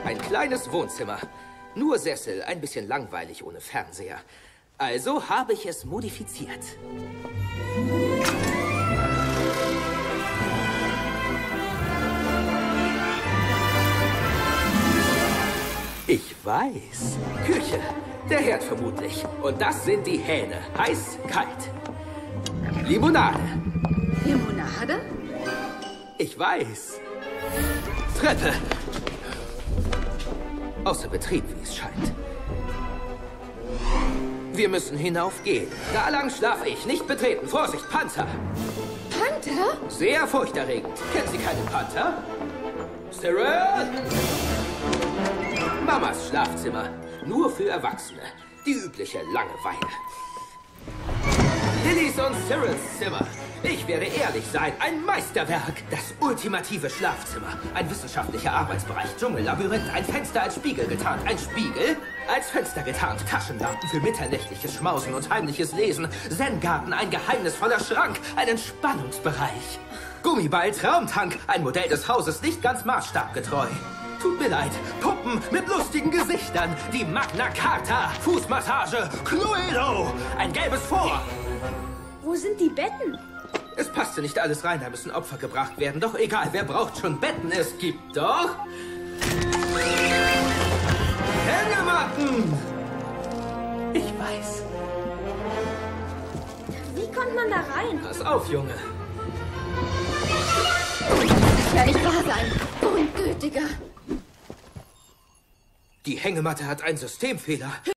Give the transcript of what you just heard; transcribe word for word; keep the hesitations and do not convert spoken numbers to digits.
Ein kleines Wohnzimmer. Nur Sessel, ein bisschen langweilig ohne Fernseher. Also habe ich es modifiziert. Ich weiß. Küche. Der Herd vermutlich. Und das sind die Hähne. Heiß, kalt. Limonade. Limonade? Ich weiß. Treppe. Außer Betrieb, wie es scheint. Wir müssen hinaufgehen. Da lang schlafe ich. Nicht betreten. Vorsicht, Panther. Panther? Sehr furchterregend. Kennen Sie keinen Panther? Cyril! Mamas Schlafzimmer. Nur für Erwachsene. Die übliche Langeweile. Lillys und Cyrils Zimmer. Ich werde ehrlich sein, ein Meisterwerk. Das ultimative Schlafzimmer. Ein wissenschaftlicher Arbeitsbereich. Dschungellabyrinth. Ein Fenster als Spiegel getarnt. Ein Spiegel als Fenster getarnt. Taschenlampen für mitternächtliches Schmausen und heimliches Lesen. Zen-Garten. Ein geheimnisvoller Schrank. Ein Entspannungsbereich. Gummiball, Traumtank. Ein Modell des Hauses nicht ganz maßstabgetreu. Tut mir leid. Puppen mit lustigen Gesichtern. Die Magna Carta. Fußmassage. Cluedo. Ein gelbes Vor. Wo sind die Betten? Es passte nicht alles rein, da müssen Opfer gebracht werden. Doch egal, wer braucht schon Betten? Es gibt doch... Hängematten! Ich weiß. Wie kommt man da rein? Pass auf, Junge. Das kann nicht wahr sein. Ungültiger. Die Hängematte hat einen Systemfehler.